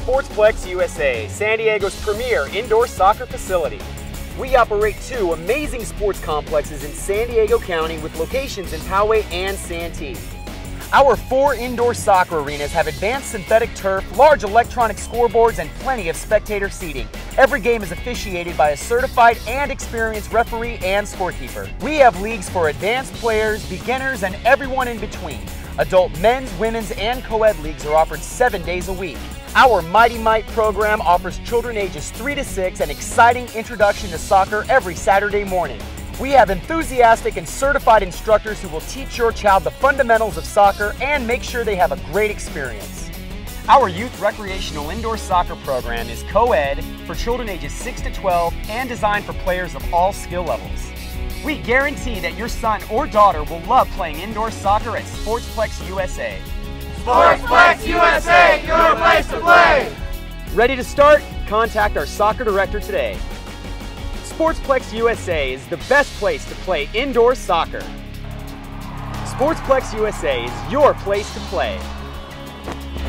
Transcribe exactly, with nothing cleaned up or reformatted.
Sportsplex U S A, San Diego's premier indoor soccer facility. We operate two amazing sports complexes in San Diego County with locations in Poway and Santee. Our four indoor soccer arenas have advanced synthetic turf, large electronic scoreboards, and plenty of spectator seating. Every game is officiated by a certified and experienced referee and scorekeeper. We have leagues for advanced players, beginners, and everyone in between. Adult men's, women's, and co-ed leagues are offered seven days a week. Our Mighty Might program offers children ages three to six an exciting introduction to soccer every Saturday morning. We have enthusiastic and certified instructors who will teach your child the fundamentals of soccer and make sure they have a great experience. Our youth recreational indoor soccer program is co-ed for children ages six to twelve and designed for players of all skill levels. We guarantee that your son or daughter will love playing indoor soccer at Sportsplex U S A. Sportsplex U S A, your place to play! Ready to start? Contact our soccer director today. Sportsplex U S A is the best place to play indoor soccer. Sportsplex U S A is your place to play.